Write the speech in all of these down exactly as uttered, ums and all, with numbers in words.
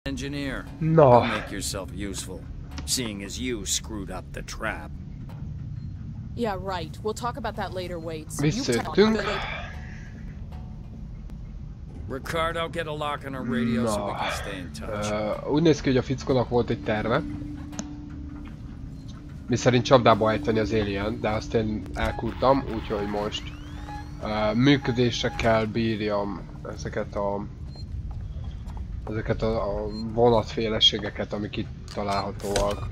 Engineer, No. go make yourself useful, seeing as you screwed up the trap. Yeah, right. We'll talk about that later, Waits. Visszajöttünk. Ricardo, get a lock on our radio so we Na, can stay in touch. uh, úgy néz ki, hogy a fickónak volt egy terve. Mi szerint csapdába ejteni az alien, de azt én elkúrtam, úgyhogy most uh, működésre kell bírjam ezeket a ezeket a, a vonatféleségeket, amik itt találhatóak.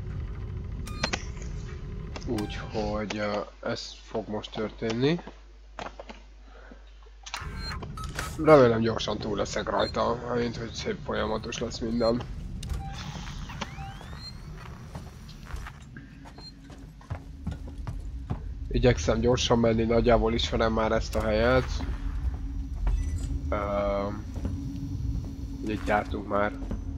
Úgyhogy uh, ez fog most történni. Remélem gyorsan túl leszek rajta, mint hogy szép folyamatos lesz minden. Igyekszem gyorsan menni, nagyjából ismerem már ezt a helyet. Uh, itt jártunk már.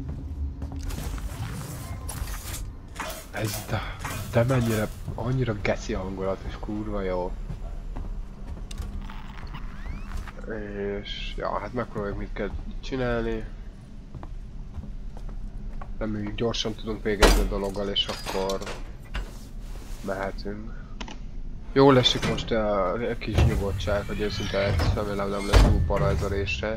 Ez de, de mennyire, annyira geci hangulat és kurva jó. És ja, hát megpróbáljuk mit kell csinálni. Reméljük gyorsan tudunk végezni a dologgal, és akkor mehetünk. Jól esik most a, a kis nyugodtság, hogy őszinte remélem nem lesz túl para ez a része.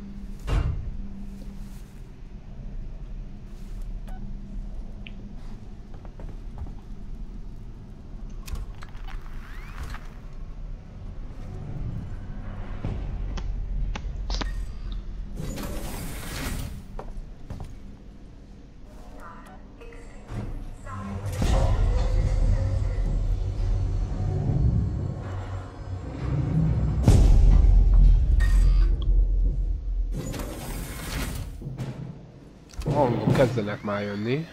Hangok kezdenek már jönni.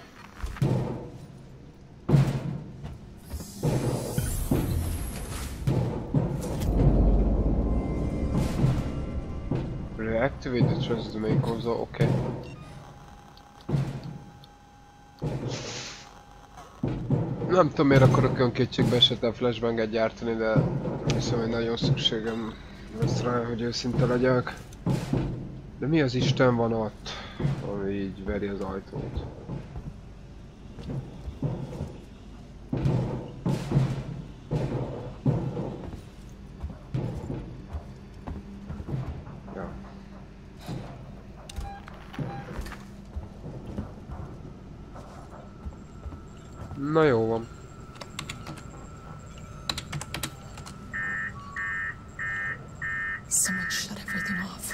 Reactivate the trust the main console, oké. Okay. Nem tudom miért akarok olyan kétségbe esetlen flashbanget gyártani, de hiszem, hogy nagyon szükségem lesz rá, hogy őszinte legyek. De mi az Isten van ott, ami így veri az ajtót? Ja. Na jó van. Someone shut everything off.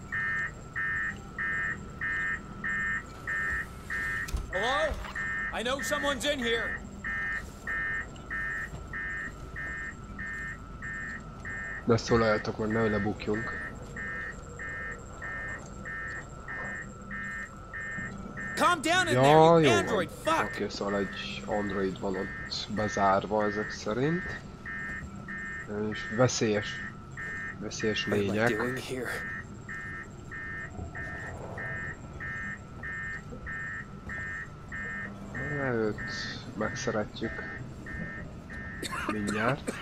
Hello? I know someone's in here. Ne szólaljatok meg, ne lebukjunk. Calm down in Ja, there, jó Android, van. fuck! Oké, okay, szóval egy android van ott bezárva ezek szerint. És veszélyes. Veszélyes lények. Őt megszeretjük. Mindjárt.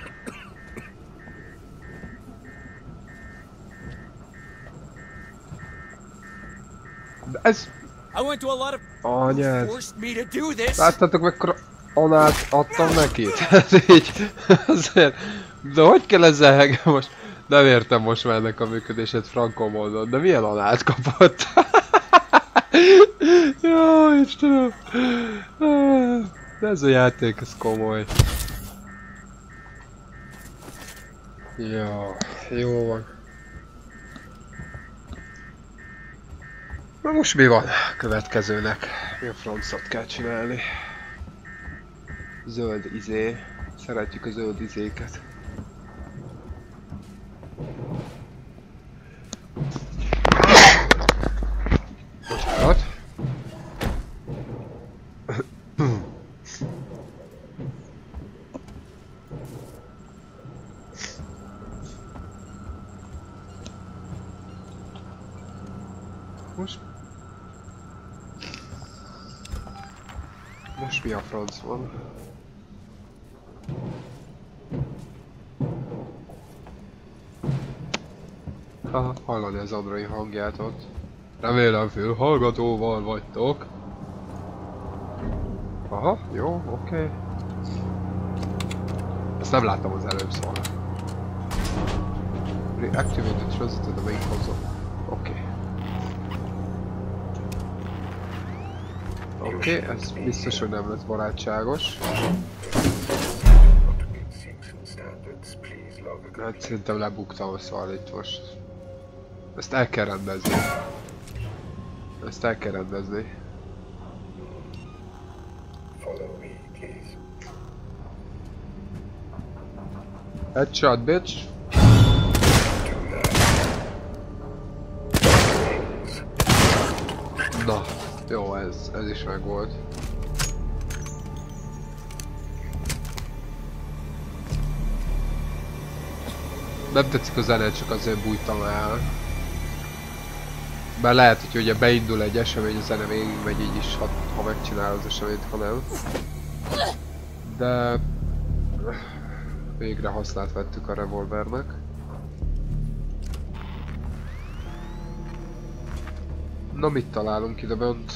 De ez... Anyád! Láttatok mekkora anát adtam neki? Tehát így... Azért... De hogy kell ezzel hegem most? Nem értem most már ennek a működését frankon mondod, de milyen anát kapott? Jó, Istenem! De ez a játék, ez komoly. Jó, jó van. Na most mi van következőnek? Mi a francot kell csinálni? Zöld izé. Szeretjük a zöld izéket. Bocsánat. Most... Most mi a franc van? Haha, hallani az android hangját ott. Remélem fülhallgatóval vagytok. Aha, jó, oké. Okay. Ezt nem láttam az előbb, szóval. Reactivate the transit to the main console. Oké. Okay. Oké, okay, ez biztos, hogy nem lesz barátságos. Hát szerintem lebuktam a szal itt most. Ezt el kell rendezni. Ezt el kell rendezni. Headshot, bitch! Na, jó, ez, ez is megvolt. Nem tetszik a zene, csak azért bújtam el. Bár lehet, hogy ugye beindul egy esemény, a zene végig megy így is, ha, ha megcsinál az eseményt, ha nem. De... végre hasznát vettük a revolvernek. Na, mit találunk ide bent?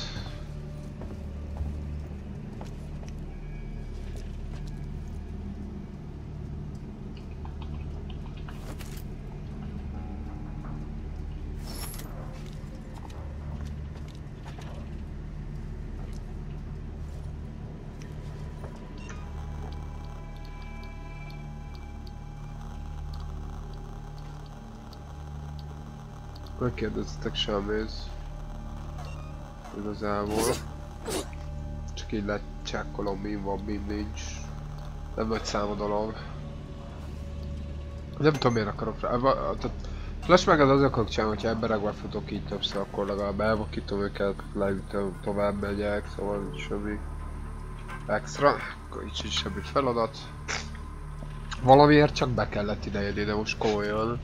Megkérdezzetek semmit. Igazából. Csak így lecsekkolom, mi van, mi nincs. Nem nagy számú dolog. Nem tudom, miért akarok rá. Flash meg az azért akarok csinálni, hogyha emberekben futok így többször, akkor legalább elvakítom őket, leütöm, tovább megyek, szóval semmi extra. Akkor így sincs semmi feladat. Valamiért csak be kellett idejönni, de most komolyan.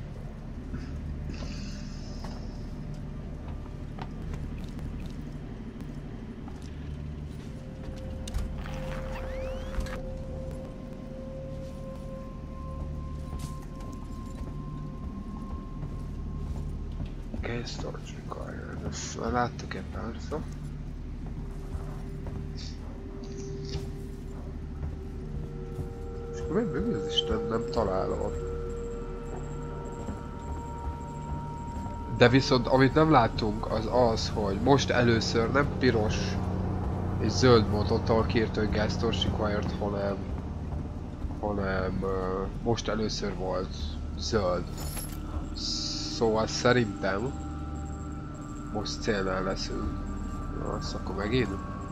Storage required. Ezt már láttuk egy párszor. És akkor mi, mi az Isten nem találom. De viszont amit nem láttunk az az, hogy most először nem piros és zöld volt ott, ahol kiírta, hogy gas storage required, hanem, hanem uh, most először volt zöld. Szóval szerintem most célnál leszünk. Na, azt akkor megint?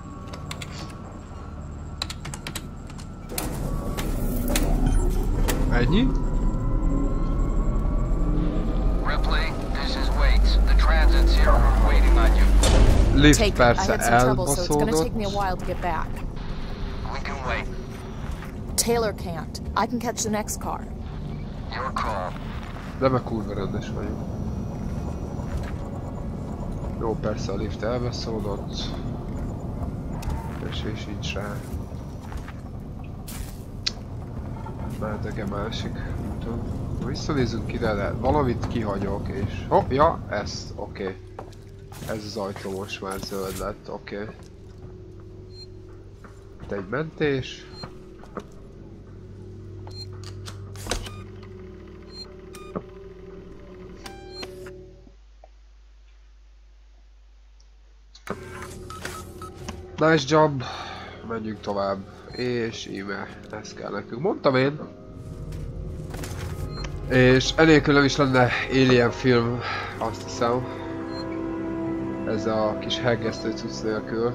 Ennyi? Ripley, this is Waits. The transit's here. We're waiting on you. Lift persze elbaszódott. We can wait. Taylor can't. I can catch the next car. Your call. De meg kurva rendes vagyok. Jó, persze a lift elbeszódott. Esély sincs rá. Mehetek-e másik úton? Visszanézzünk ide, de valamit kihagyok és... Oh, ja, ezt, oké. Okay. Ez az ajtó most már zöld lett, oké. Okay. Itt egy mentés. Nice job! Menjünk tovább. És íme, ez kell nekünk. Mondtam én. És enélkül nem is lenne Alien film, azt hiszem. Ez a kis heggesztő cucc nélkül.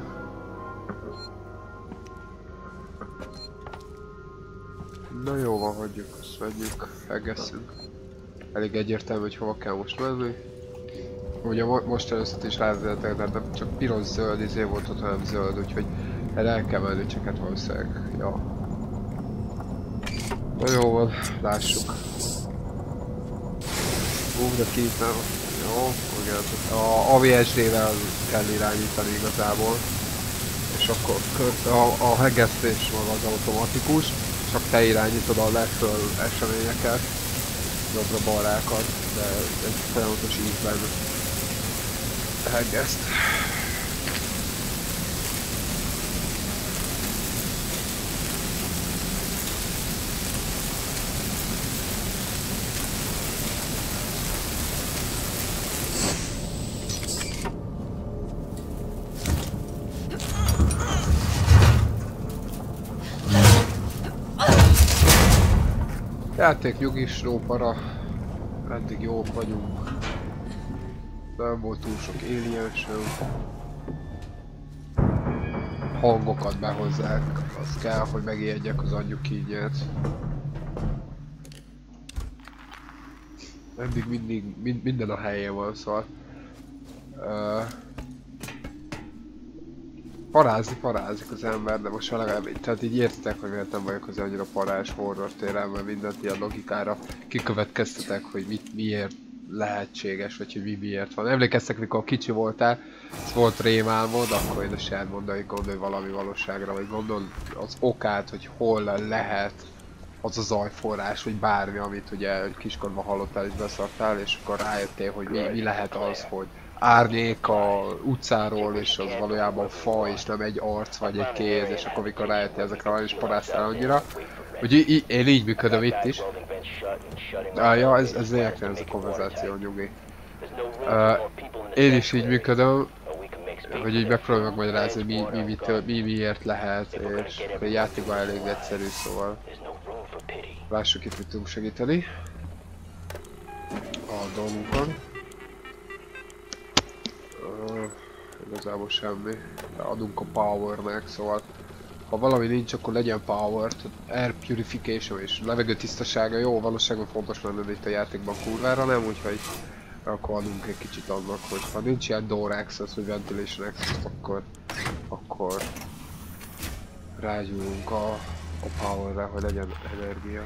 Na jó van, hagyjuk, azt menjünk, heggesszünk. Elég egyértelmű, hogy hova kell most menni. Ugye most először is rávezetek, de nem csak piros-zöld izé volt ott, hanem zöld, úgyhogy el kell menni, csak hát valószínűleg, ja. Na jó van, lássuk. Ú, de két nem. Jó, ugye a á vé es dé-vel kell irányítani igazából. És akkor a, a hegesztés maga az automatikus, csak te irányítod a leföl eseményeket, jobbra-balrákat, de egy folyamatos ízben. Elgeszt. Játék nyugis, rópara. Eddig jók vagyunk. Nem volt túl sok alien sem. Hangokat behozzák, az kell, hogy megijedjek az anyjuk kínját. Eddig mindig, mind, minden a helyén van, szóval... Uh, parázni parázik az ember, de most legalább, tehát így értitek, hogy miért nem vagyok az annyira parás horror téren, mert mindent ilyen logikára kikövetkeztetek, hogy mit, miért lehetséges, vagy hogy mi miért van. Emlékeztek, mikor kicsi voltál, ez volt rémálmod, akkor én a saját mondani, gondolj valami valóságra, vagy gondolj az okát, hogy hol lehet az a zajforrás, vagy bármi, amit ugye kiskorban hallottál és beszartál, és akkor rájöttél, hogy mi, mi lehet az, hogy árnyék a utcáról, és az valójában fa, és nem egy arc vagy egy kéz, és akkor mikor rájöttél ezekre, van is paráztál annyira. Úgyhogy én így működöm itt is. Ah, ja, ez, ez lényegtelen ez a konverzáció, nyugi. Uh, én is így működöm, hogy így megpróbálom megmagyarázni, mi, mi, mitől, mi miért lehet, és a játékban elég egyszerű, szóval lássuk, itt mit tudunk segíteni a dolgunkon. Uh, igazából semmi, de adunk a powernek, szóval ha valami nincs, akkor legyen power, air purification és levegő tisztasága, jó, valóságban fontos lenne itt a játékban kurvára, nem, úgyhogy akkor adunk egy kicsit annak, hogy ha nincs ilyen door access, vagy ventilation access, akkor, akkor rágyúlunk a, a powerre, hogy legyen energia.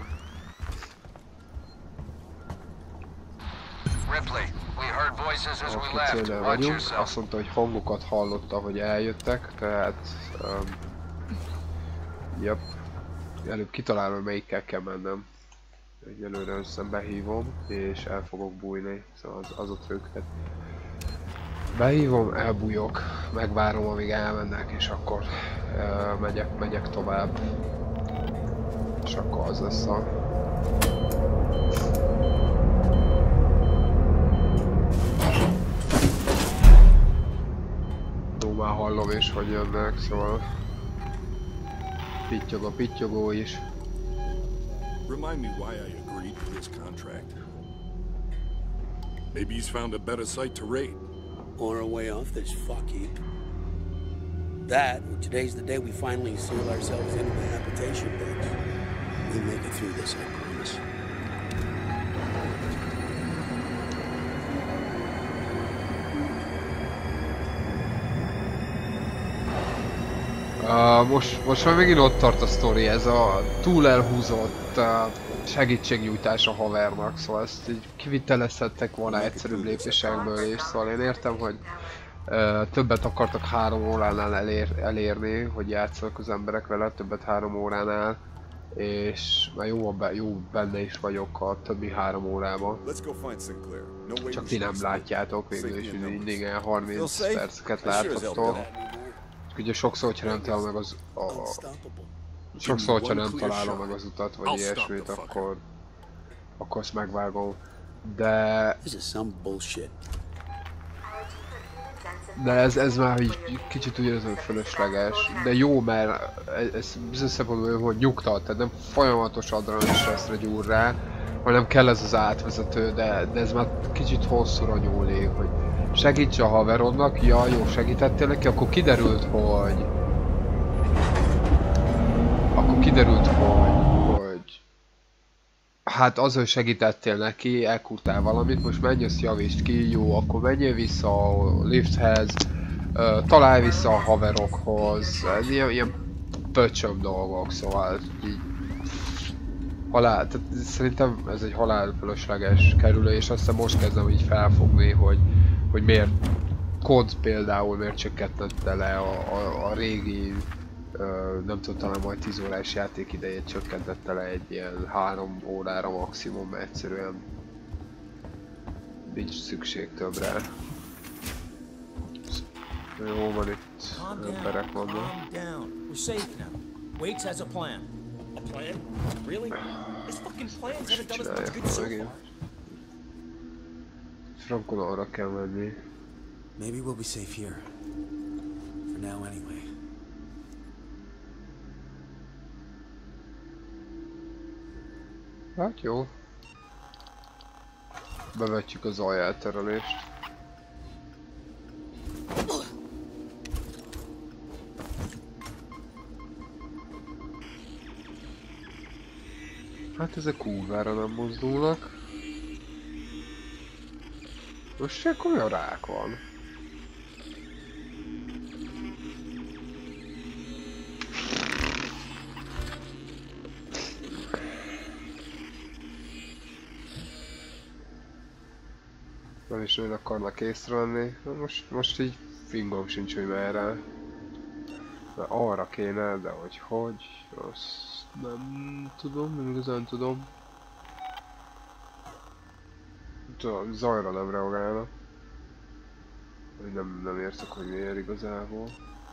Ripley, we heard voices as we left. Watch vagyunk. yourself. Azt mondta, hogy hangokat hallotta, hogy eljöttek, tehát... Um, Yep. Előbb kitalálom, melyikkel kell mennem. Egyelőre összem behívom, és el fogok bújni, szóval az, az ott őket. Behívom, elbújok, megvárom, amíg elmennek, és akkor uh, megyek, megyek tovább. És akkor az lesz a... Ó, már hallom is, hogy jönnek, szóval... Pittyog a pittyogó is. Remind me why I agreed to this contract. Maybe he's found a better site to raid. Or a way off this fuck heap. That, or today's the day we finally seal ourselves into the habitation beds. We'll make it through this, I promise. Uh, most, most már megint ott tart a sztori, ez a túl elhúzott uh, segítségnyújtás a havernak, szóval ezt így kivitelezhettek volna egyszerűbb lépésekből is, szóval én értem, hogy uh, többet akartak három óránál elér, elérni, hogy játszanak az emberek vele, többet három óránál, és már jó, jó benne is vagyok a többi három órában. Csak ti nem látjátok, végül is mindig ilyen harminc perceket láthatok. Ugye sokszor, hogyha nem találom meg az... A, sokszor, hogyha nem találom meg az utat, vagy ilyesmit, akkor... Akkor azt megvágom. De... De ez, ez már így kicsit úgy érzem fölösleges. De jó, mert ez bizonyos szempontból, hogy nyugtat, tehát nem folyamatos adrenalin stresszre gyúr rá, hanem kell ez az átvezető, de, de ez már kicsit hosszúra nyúlik, hogy segíts a haverodnak, ja, jó, segítettél neki, akkor kiderült, hogy... Akkor kiderült, hogy... hogy... Hát az, hogy segítettél neki, elkurtál valamit, most menj, azt javítsd ki, jó, akkor menjél vissza a lifthez, uh, találj vissza a haverokhoz, ez ilyen, ilyen pöcsöm dolgok, szóval így... Halál, tehát szerintem ez egy halálfölösleges kerülő, és aztán most kezdem így felfogni, hogy hogy miért kod például miért csökkentette le a, a, a régi, ö, nem tudom, talán majd tíz órás játékidejét csökkentette le egy ilyen három órára maximum, mert egyszerűen nincs szükség többre. Jó van itt. Emberek vannak. Calm down. We're safe now. Waits has a plan. A plan? Really? His fucking plans haven't done us much good so far. Frankon arra kell menni. Maybe we'll be safe here. For now anyway. Hát jó. Bevetjük az aljelterelést. Hát ezek kurvára nem mozdulnak. Most csak olyan rák van. Nem is nagyon akarnak észrevenni. Most, most így fingom sincs, hogy merre. De arra kéne, de hogy hogy, azt nem tudom, nem igazán tudom. Tudom, zajra nem reagálnak. Nem, nem értek, hogy miért igazából.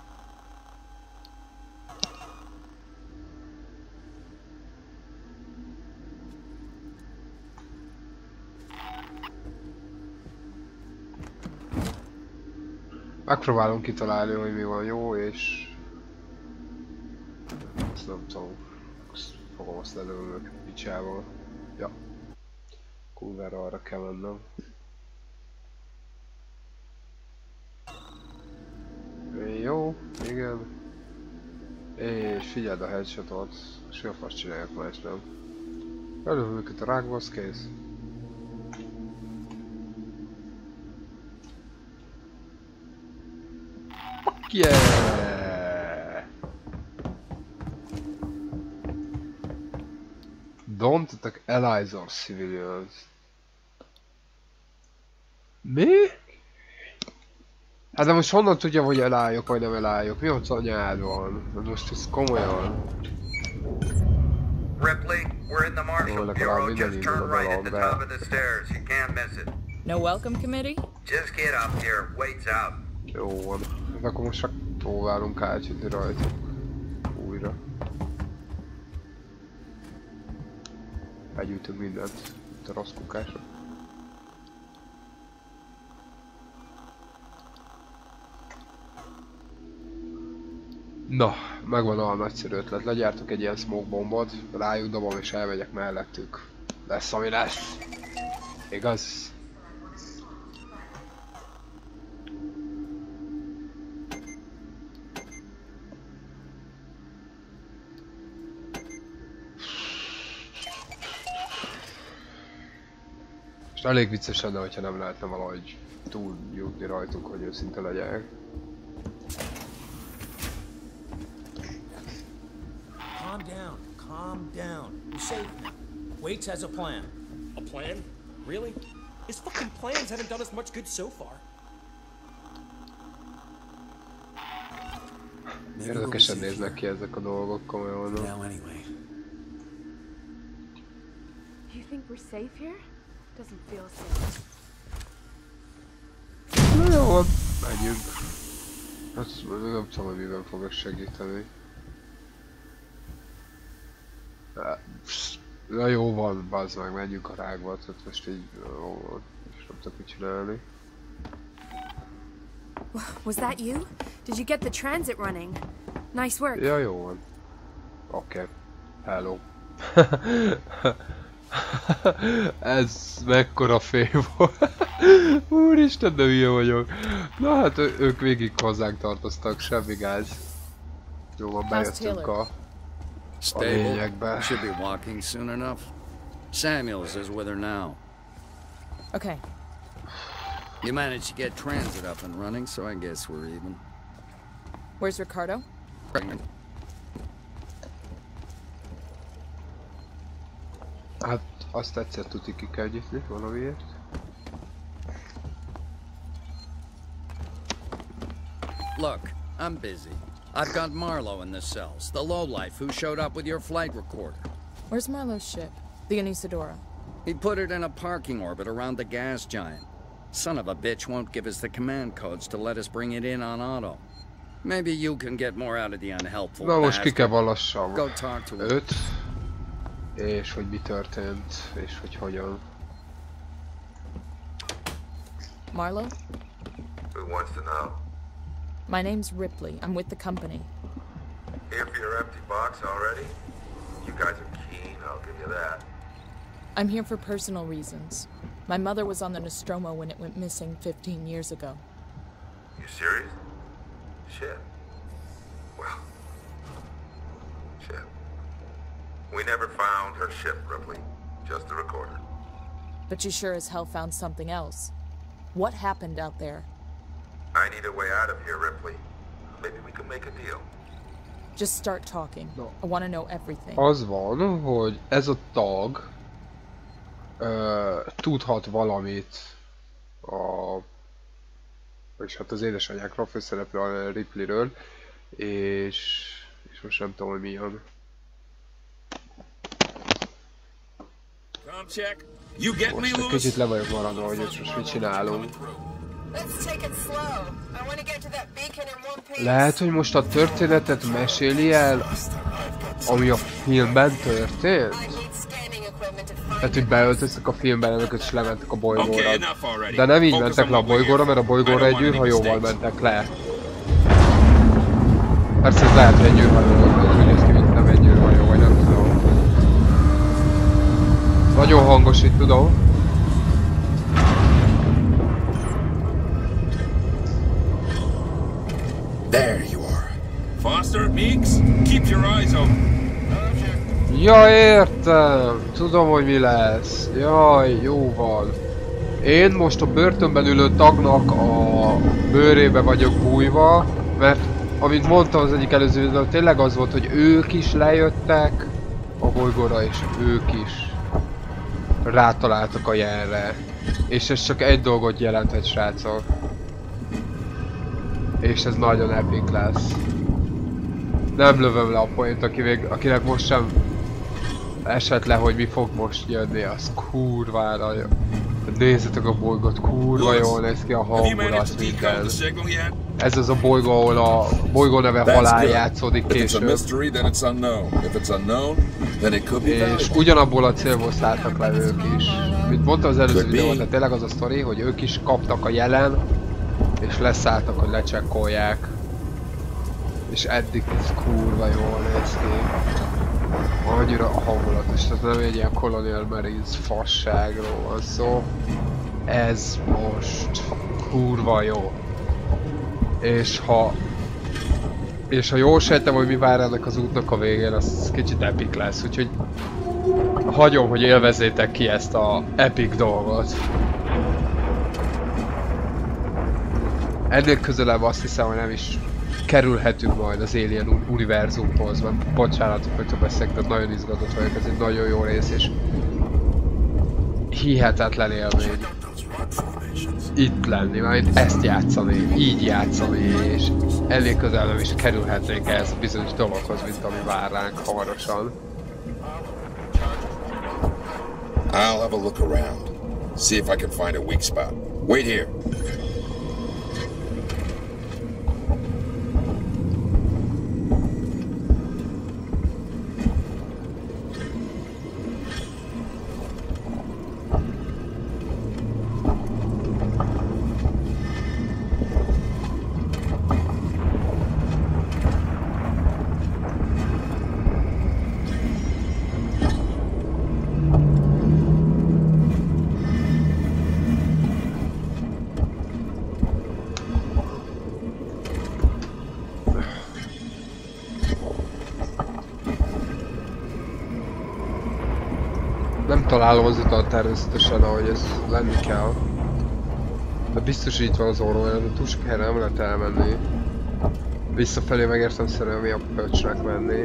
Megpróbálom kitalálni, hogy mi van jó, és... Azt nem tudom. Fogom azt lelőni őket picsával. Ja. Kurvára arra kell mennem. Jó, igen. És figyeld a headshotot. És a fasz csinálják más, nem? Lelőm őket a rákba, az kész. Fuck yeah! Don't attack allies or civilians. Mi? Hát de most honnan tudja, hogy elálljuk vagy nem elálljuk? Mi ott anyád van? Most ez komolyan. Ripley, we're in the Marshal Bureau. Just turn right at the top of the stairs. You can't miss it. No welcome committee? Just get up here. Wait's out. Jó van. Hát akkor most csak próbálunk átjutni rajta. Újra. Begyűjtünk mindent. Itt a rossz kukásra. Na, megvan a nagyszerű ötlet. Legyártok egy ilyen smoke bombot, rájuk dobom és elmegyek mellettük. Lesz ami lesz. Igaz? És elég vicces lenne, hogyha nem lehetne valahogy túl jutni rajtuk, hogy őszinte legyek. Calm down, calm down. We're safe now. Waits has a plan. A plan? Really? His fucking plans haven't done us much good so far. Érdekesen néznek ki ezek a dolgok, komolyan. Now anyway. You think we're safe here? Doesn't feel safe. Na jó, menjünk. Azt nem tudom, hogy miben fogok segíteni. Na jó van, bazd meg, menjünk a rákba, tehát most így jó van, és nem tudok mit csinálni. Was that you? Did you get the transit running? Nice work. Ja, jó van. Oké. Okay. Hello. Ez mekkora fé volt. Úristen, de hülye vagyok. Na hát ők végig hozzánk tartoztak, semmi gáz. Jó van, bejöttünk a... Stable. Should be walking soon enough. Samuels is with her now. Okay. You managed to get transit up and running, so I guess we're even. Where's Ricardo? Pregnant. Hát azt egyszer tuti ki kell nyitni valamiért. Look, I'm busy. I've got Marlowe in the cells, the lowlife who showed up with your flight recorder. Where's Marlowe's ship? The Anisadora. He put it in a parking orbit around the gas giant. Son of a bitch won't give us the command codes to let us bring it in on auto. Maybe you can get more out of the unhelpful Na most ki kell vallassam Go talk to őt, és hogy mi történt, és hogy hogyan. Marlowe? Who wants to know? My name's Ripley. I'm with the company. Here for your empty box already? You guys are keen, I'll give you that. I'm here for personal reasons. My mother was on the Nostromo when it went missing fifteen years ago. You serious? Shit. Well. Shit. We never found her ship, Ripley. Just the recorder. But you sure as hell found something else. What happened out there? I need a way out of here, Ripley. Maybe we can make a deal. Just start talking. No. I want to know everything. Az van, hogy ez a tag uh, tudhat valamit a... és hát az édesanyákról, főszereplő a Ripleyről, és... és most nem tudom, hogy milyen. Most egy kicsit le vagyok maradva, hogy most mit csinálunk. Lehet, hogy most a történetet meséli el, ami a filmben történt? Tehát, hogy beöltöztek a filmben, előtt és lementek a bolygóra. De nem így mentek le a bolygóra, mert a bolygóra egy űrhajóval mentek le. Persze ez lehet, hogy egy űrhajó volt, mert úgy néz ki, mint nem egy űrhajó, vagy nem tudom. Nagyon hangos itt, tudom. There you are. Foster, Meeks, keep your eyes open. Ja, értem! Tudom, hogy mi lesz. Jaj, jó van. Én most a börtönben ülő tagnak a bőrébe vagyok bújva, mert amint mondtam az egyik előző videóban, tényleg az volt, hogy ők is lejöttek a bolygóra, és ők is rátaláltak a jelre. És ez csak egy dolgot jelentett, srácok. És ez nagyon epic lesz. Nem lövöm le a point, aki még, akinek most sem esett le, hogy mi fog most jönni, az kurvára jó. Nézzetek a bolygót, kurva jól néz ki a hangulat, minden. Ez az a bolygó, ahol a bolygó neve Halál játszódik később. És ugyanabból a célból szálltak le ők is. Mint mondta az előző videóban, de tényleg az a sztori, hogy ők is kaptak a jelen, és leszálltak, hogy lecsekkolják. És eddig ez kurva jól néz ki. Annyira hangulatos, tehát nem egy ilyen Colonial Marines fasságról van szó. Ez most kurva jó. És ha... És ha jól sejtem, hogy mi vár ennek az útnak a végén, az kicsit epic lesz, úgyhogy... hagyom, hogy élvezzétek ki ezt a epic dolgot. Ennél közelebb azt hiszem, hogy nem is kerülhetünk majd az Alien univerzumhoz, mert bocsánat, hogy beszélek, de nagyon izgatott vagyok, ez egy nagyon jó rész, és hihetetlen élmény itt lenni, mert ezt játszani, így játszani, és elég közel nem is kerülhetnénk ehhez a bizonyos dologhoz, mint ami vár ránk hamarosan. I'll have a look around, see if I can find a weak spot. Wait here. Nem találom az utat természetesen, ahogy ez lenni kell. De biztos itt van az orró, de túl sok helyre nem lehet elmenni. Visszafelé megértem szerint, mi a pöcsnek menni.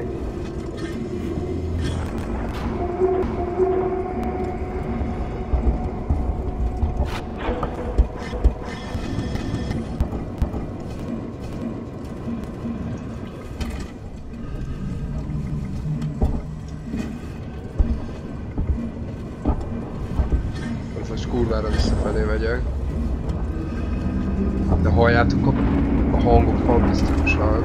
Kurvára visszafelé megyek. De halljátok a, a hangok fantasztikusak.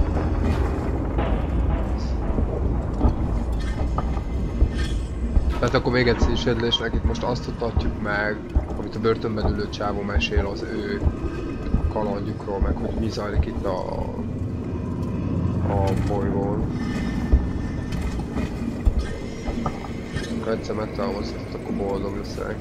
Tehát akkor még egyszer is edlésnek itt most azt mutatjuk meg, amit a börtönben ülő csávó mesél az ő kalandjukról, meg hogy mi zajlik itt a, a bolygón. Ha egyszer megtalálkoztatok, akkor boldog leszek.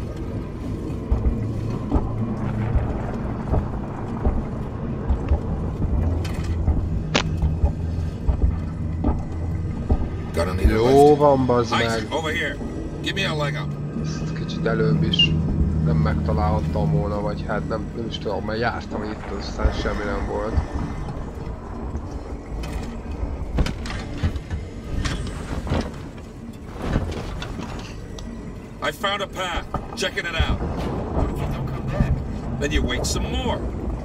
Jó van, bazd meg! Ezt kicsit előbb is nem megtalálhattam volna, vagy hát nem, nem is tudom, mert jártam itt, aztán semmi nem volt. I found a path. Checking it out. What if you don't come back? Then you wait some more.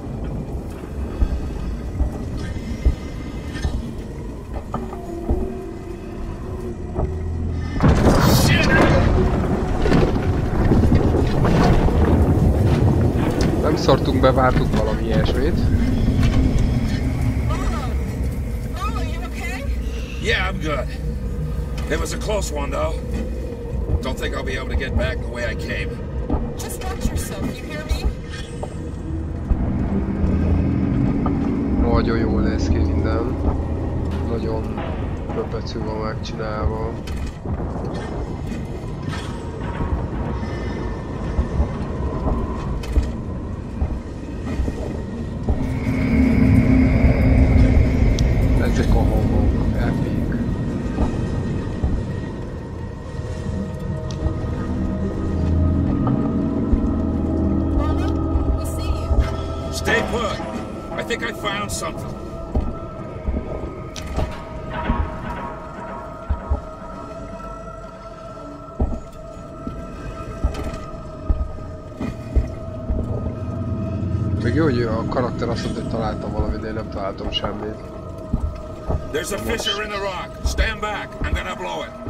Nem szortunk be, vártuk valami ilyesmit. Yeah, I'm good. It was a close one, though. Don't think I'll be able to get back the way I came. Just watch yourself, you hear me? Nagyon jól néz ki minden. Nagyon pöpecű van megcsinálva. Ezek a hangok, epic. Stay put. I think I found something. Még jó, hogy a karakter azt mondta, hogy találtam valamit, de én nem találtam semmit. There's a fissure in the rock. Stand back. I'm gonna blow it.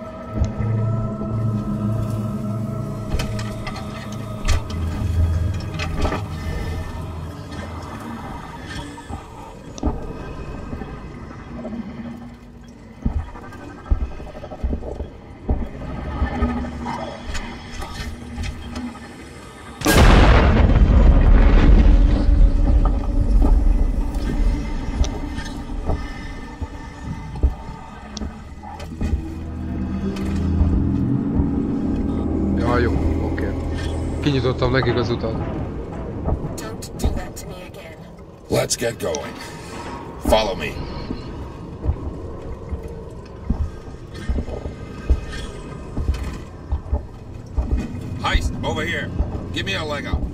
Kinyitottam nekik az utat. Let's get going. Follow me. Heist, over here. Give me a leg up.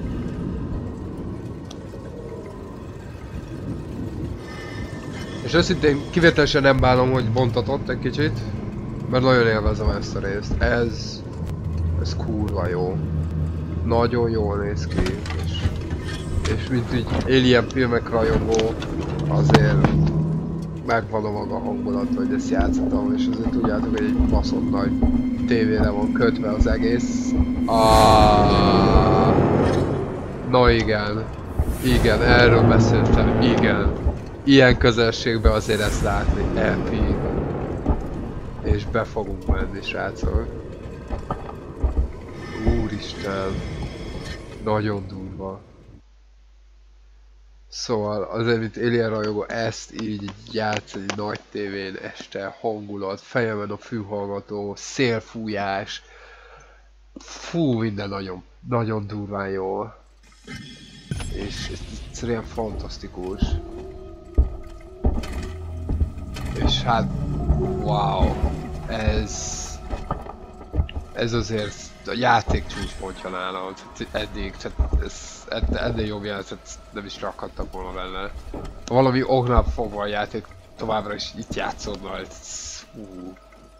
És őszintén kivételesen nem bánom, hogy bontatott egy kicsit, mert nagyon élvezem ezt a részt. Ez... ez kurva jó. Nagyon jól néz ki, és, és mint így Alien filmek rajongó, azért megvan a maga hangulat, hogy ezt játszottam, és azért tudjátok, hogy egy baszott nagy tévére van kötve az egész. Ah, na igen, igen, erről beszéltem, igen. Ilyen közelségben azért ezt látni, epic. És be fogunk menni, srácok. Úristen, nagyon durva. Szóval azért, mint Alien rajongó, ezt így játsz egy nagy tévén este, hangulat, fejemen a fülhallgató, szélfújás. Fú, minden nagyon, nagyon durván jó. És ez egyszerűen fantasztikus. És hát, wow, ez... ez azért a játék csúcspontja nálam, eddig, tehát ez, ennél jobb játék nem is rakhattak volna benne. Valami oknál fogva a játék továbbra is itt játszódna, ez... Uh.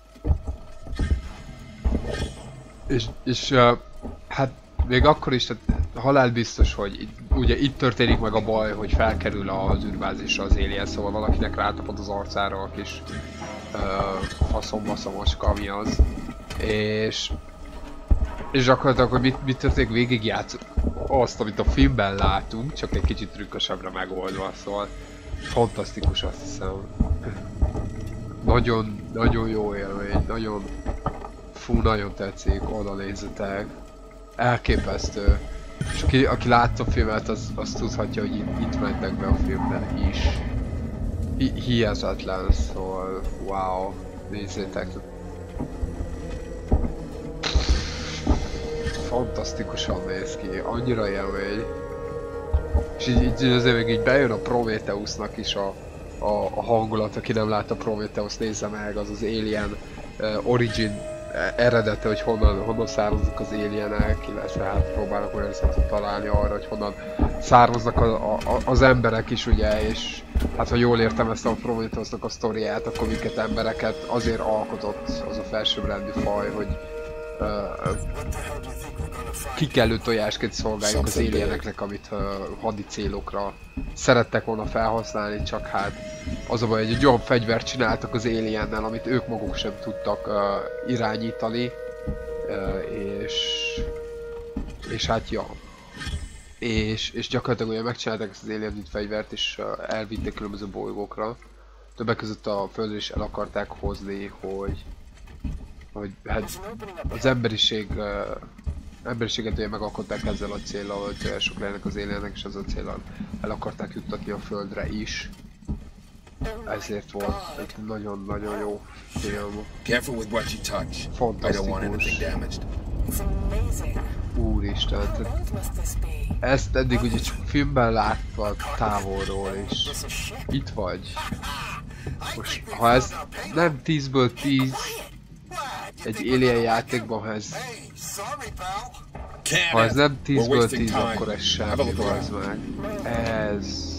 És, és uh, hát még akkor is, tehát halál biztos, hogy itt, ugye itt történik meg a baj, hogy felkerül az űrbázisra az Alien, szóval valakinek rátapad az arcára a kis uh, faszom-baszomocska, ami az. És És gyakorlatilag, hogy mit, mit történik, végigjátszunk azt, amit a filmben látunk, csak egy kicsit trükkösebbre megoldva, szóval fantasztikus, azt hiszem. Nagyon, nagyon jó élmény, nagyon... Fú, nagyon tetszik, oda nézzetek. Elképesztő. És aki, aki látta a filmet, az, az tudhatja, hogy itt, itt mentek be a filmben is. Hi hihetetlen, szóval wow, nézzétek. Fantasztikusan néz ki, annyira élmény. És így, így azért még így bejön a Prometheusnak is a, a, a hangulat, aki nem látta Prometheus, nézze meg, az az Alien uh, Origin eredete, hogy honnan, honnan származnak az alienek, illetve hát próbálok olyan szemtet találni arra, hogy honnan származnak a, a, az emberek is, ugye, és hát ha jól értem ezt a Prometheusnak a sztoriát, akkor minket embereket azért alkotott az a felsőbbrendű faj, hogy uh, kikelő tojásként szolgáljuk az alieneknek, amit uh, hadi célokra szerettek volna felhasználni, csak hát az a baj, hogy egy olyan fegyvert csináltak az aliennel, amit ők maguk sem tudtak uh, irányítani, uh, és és hát ja. És, és gyakorlatilag olyan megcsinálták ezt az alien fegyvert, és uh, elvitték különböző bolygókra. Többek között a Földre is el akarták hozni, hogy, hogy hát az emberiség uh, emberiséget ugye megalkották ezzel a céllal, hogy sok lennek az alienek, és az a céllal el akarták juttatni a Földre is. Ezért volt egy nagyon-nagyon jó film. Fantasztikus. Úristen, ezt eddig ugye csak filmben látva távolról is. Itt vagy. Most, ha ez nem tízből tíz egy Alien játékban, ha ez ha ez nem tízből tíz, akkor ez semmi, bazd meg. Ez...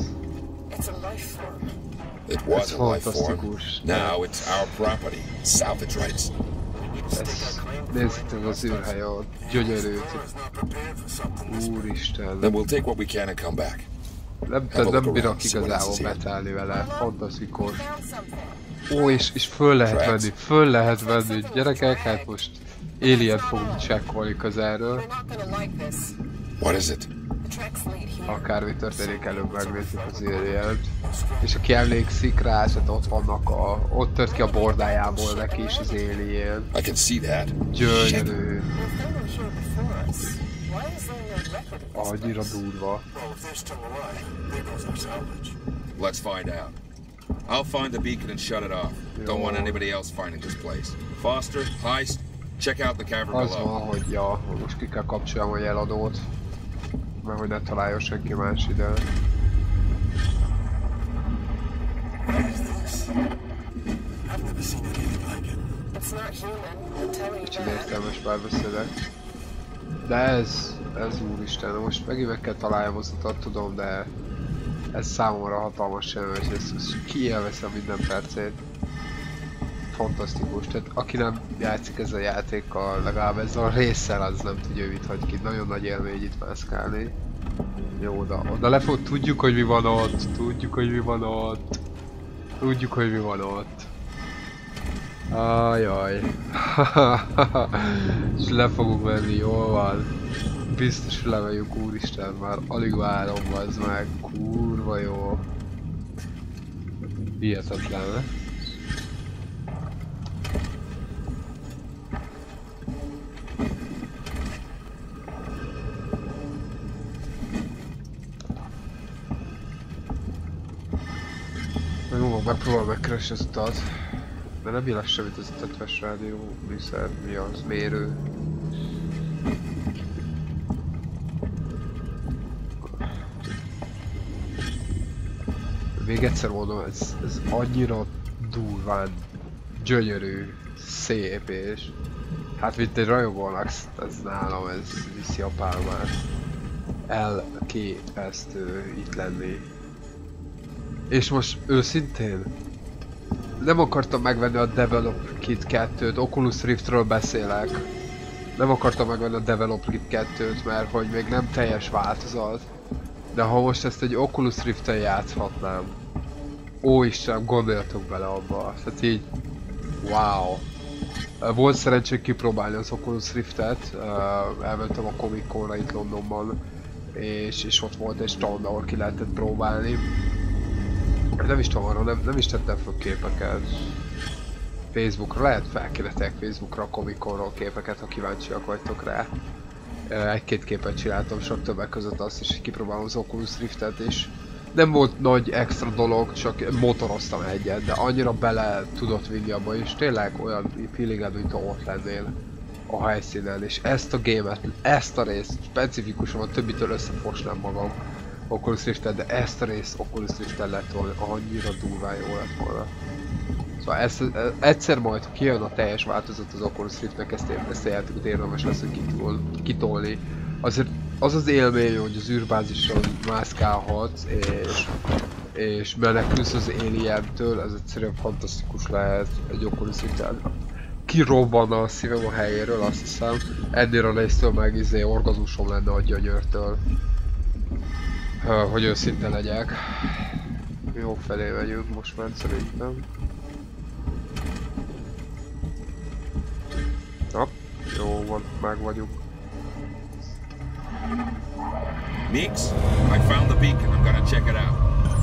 Ez fantasztikus. Ez... Nézzétek az űrhely, a gyönyörű. Úristen. Nem, nem bírok igazából betelni vele, fantasztikus. Ó, és, és föl lehet venni, föl lehet venni, gyerekek, hát most Alien fogunk csekkolni közelről. What is it? Akármi történik, előbb megnézzük az Alien-t. És aki emlékszik rá, hát ott vannak a... ott tört ki a bordájából neki is az Alien. I can see that. Gyönyörű. Annyira durva. Let's find out. I'll find the beacon and shut it off. Don't want anybody else finding this place. Foster, Heist, check out the cavern below. Az van, hogy ja, most ki kell kapcsoljam a jeladót. Mert hogy ne találjon senki más ide. Kicsit értelmes párbeszédek. De ez, ez úristen, most megint meg kell találjam az utat, tudom, de ez számomra hatalmas semmi, és ezt, ezt kielveszem minden percét. Fantasztikus, tehát aki nem játszik ezzel a játékkal, legalább ezzel a résszel, az nem tudja, mit hagy ki. Nagyon nagy élmény itt mászkálni. Jó, oda, oda lefog, tudjuk, hogy mi van ott, tudjuk, hogy mi van ott. Tudjuk, hogy mi van ott. Ajaj. És le fogunk menni, jól van. Biztos, hogy lemegyünk, úristen, már alig várom, az meg. Kurva jó. Hihetetlen. Jó, megpróbálom megkeresni az utat. De nem jelent semmit az tetves rádió, műszer, mi az, mérő. Még egyszer mondom, ez, ez annyira durván gyönyörű, szép, és hát mint egy rajongónak, ez nálam, ez viszi a pálmát. Elképesztő itt lenni. És most őszintén nem akartam megvenni a Develop Kit kettőt, Oculus Riftről beszélek. Nem akartam megvenni a Develop Kit kettőt, mert hogy még nem teljes változat. De ha most ezt egy Oculus Rift-tel játszhatnám, ó Istenem, gondoljatok bele abba. Tehát így, wow. Volt szerencség kipróbálni az Oculus Riftet, elmentem a Comic Conra itt Londonban, és, és ott volt egy stand, ahol ki lehetett próbálni. Nem is tudom arra, nem, nem is tettem fel képeket Facebookra, lehet felkérhetek Facebookra a Comic Conról képeket, ha kíváncsiak vagytok rá. Egy-két képet csináltam, sok többek között azt is, hogy kipróbálom az Oculus Riftet is. Nem volt nagy extra dolog, csak motoroztam egyet, de annyira bele tudott vinni abba, és tényleg olyan feelinged, mint ott lennél a helyszínen, és ezt a gémet, ezt a részt specifikusan a többitől összefosnám magam Oculus Riftet, de ezt a részt Oculus Riftet lett volna, annyira durván jó lett volna. Szóval ezt, egyszer majd, ha kijön a teljes változat az Oculus Riftnek, ezt, ezt a játékot érdemes lesz, hogy kitol, kitolni. Azért az az élmény, hogy az űrbázisról mászkálhatsz, és, és menekülsz az Alien-től, ez egyszerűen fantasztikus lehet egy Oculus Riften. Kirobbanna a szívem a helyéről, azt hiszem. Ennél a résztől meg izé orgazmusom lenne a gyönyörtől. Hogy őszinte legyek. Jó felé megyünk most már szerintem. Na, jó van, meg vagyunk. Meeks, I found the beacon. I'm gonna check it out.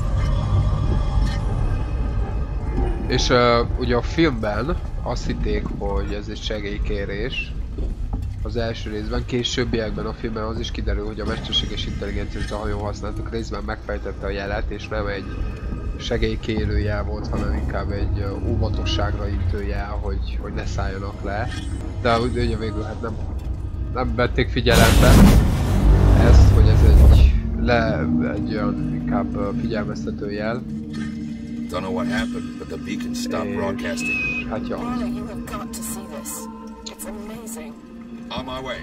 És uh, ugye a filmben azt hitték, hogy ez egy segélykérés az első részben, későbbiekben a filmben az is kiderül, hogy a mesterséges intelligenciát a hajón használtuk részben megfejtette a jelet, és nem egy segélykérő jel volt, hanem inkább egy uh, óvatosságra intő jel, hogy, hogy ne szálljanak le. De ugye végül hát nem, nem vették figyelembe ezt, hogy ez egy, le, egy olyan inkább figyelmeztető jel. Don't know what happened, but the beacon stopped broadcasting. Hát ja. You have got to see this. It's amazing. On my way.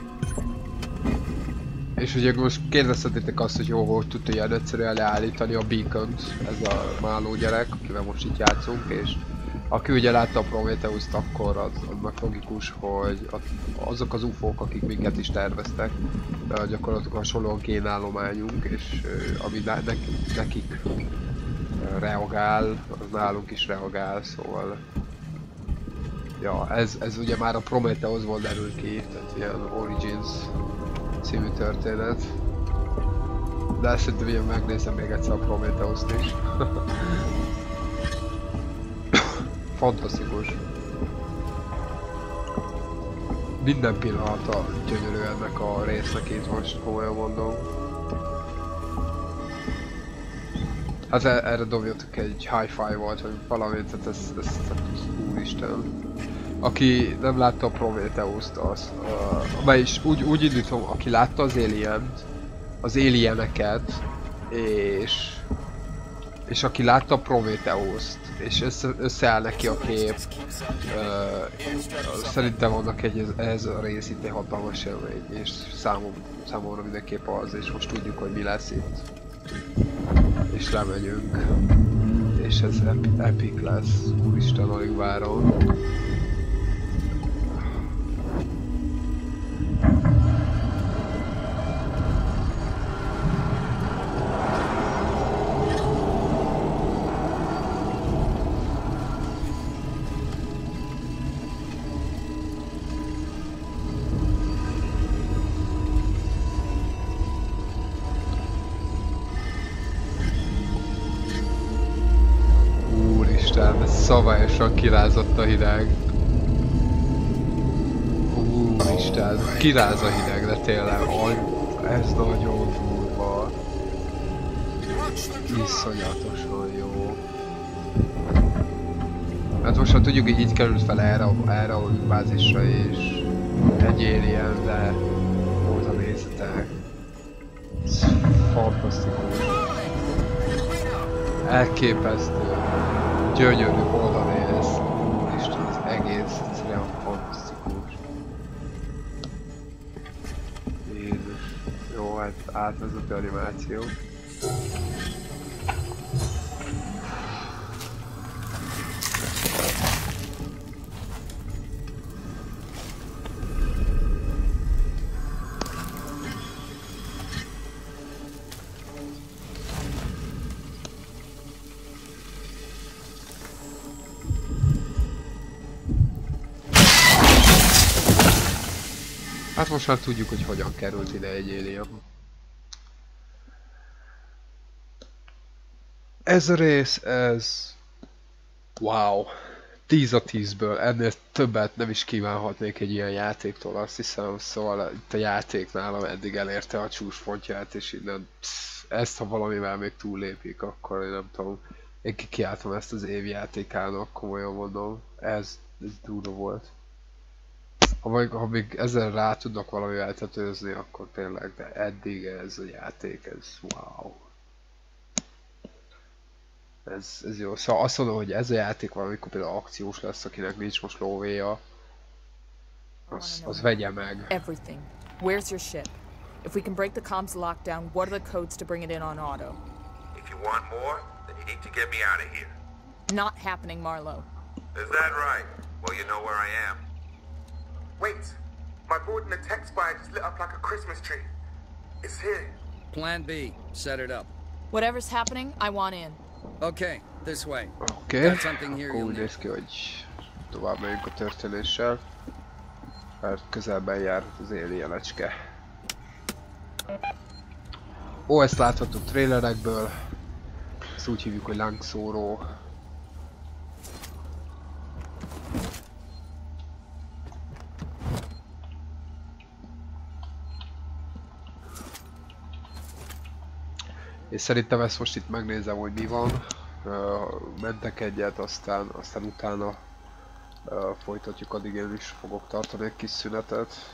És ugye most kérdezhetétek azt, hogy jó, hogy tudta ilyen egyszerűen leállítani a beacont, ez a máló gyerek, akivel most itt játszunk, és aki ugye látta a Prometheus-t, akkor az, az meg logikus, hogy azok az ufók, akik minket is terveztek, gyakorlatilag hasonló a génállományunk, és ami ne, ne, nekik reagál, az nálunk is reagál, szóval... Ja, ez, ez ugye már a Prometheusból derül ki, tehát ilyen Origins című történet. De ezt szerintem ugye megnézem még egyszer a Prometheust is. Fantasztikus. Minden pillanata gyönyörű ennek a résznek, itt most komolyan mondom. Hát erre dobjatok egy high-five-ot, vagy valamit, tehát ez, ez, ez úristen. Aki nem látta a Prometheust, az... Uh, vagyis úgy, úgy indítom, aki látta az Alien-t, az Alieneket, és... és aki látta a Prometheust, és össze, összeáll neki a kép, uh, szerintem annak egy, ez a rész itt egy hatalmas élmény, és számom, számomra mindenképp az, és most tudjuk, hogy mi lesz itt. És lemegyünk. És ez epi epic lesz, úristen, alig várom. Szabályosan kirázott a hideg. Úristen, kiráz a hideg, de tényleg, ez nagyon durva. Iszonyatosan jó. Hát most ha tudjuk, hogy így került fel erre, erre a bázisra és egy Alien, de oda nézzetek. Ez fantasztikus. Elképesztő. Gyönyörű oda néz. Úristen, az egész egyszerűen fantasztikus. Jézus. Jó, hát átvezető animáció. Hát most már tudjuk, hogy hogyan került ide egy alien. Ez a rész, ez... Wow! tíz a tízből, ennél többet nem is kívánhatnék egy ilyen játéktól, azt hiszem, szóval itt a játék nálam eddig elérte a csúcspontját, és innen psz, ezt ha valamivel még túllépik, akkor én nem tudom, én kikiáltom ezt az év játékának, komolyan mondom, ez, ez durva volt. Ha még, ha még ezzel rá tudnak valamivel tetőzni, akkor tényleg, de eddig ez a játék, ez wow. Ez, ez jó. Szóval azt mondom, hogy ez a játék valamikor például akciós lesz, akinek nincs most lóvéja, az, az vegye meg. Everything. Where's your ship? If we can break the comms lockdown, what are the codes to bring it in on auto? If you want more, then you need to get me out of here. Not happening, Marlowe. Is that right? Well, you know where I am. Wait. My board in the tech spire just lit up like a Christmas tree. It's here. Plan B. Set it up. Whatever's happening, I want in. Okay, this way. Oké, okay. Akkor úgy néz ki, hogy tovább megyünk a történéssel. Mert közelben jár az alien-ecske. Ó, ezt láthattuk trailerekből. Ezt úgy hívjuk, hogy lángszóró. És szerintem ezt most itt megnézem, hogy mi van. Uh, mentek egyet, aztán, aztán utána uh, folytatjuk, addig én is fogok tartani egy kis szünetet.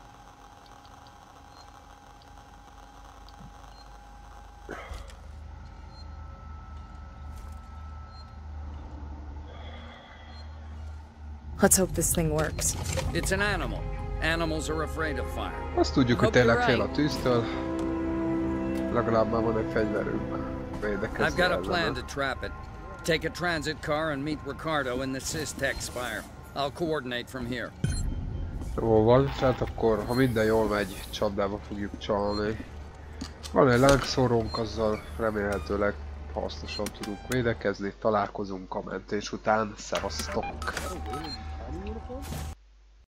Let's hope this thing works. It's an animal. Animals are afraid of fire. Azt tudjuk, hogy tényleg fél a tűztől. Legalább már van egy fegyverünk. I've got a plan to trap it. Take a transit car and meet Ricardo in the Systech Spire. I'll coordinate from here. Jól van, tehát akkor, ha minden jól megy, csapdába fogjuk csalni. Van egy lángszórónk, azzal remélhetőleg hasznosan tudunk védekezni. Találkozunk a mentés után. Szevasztok!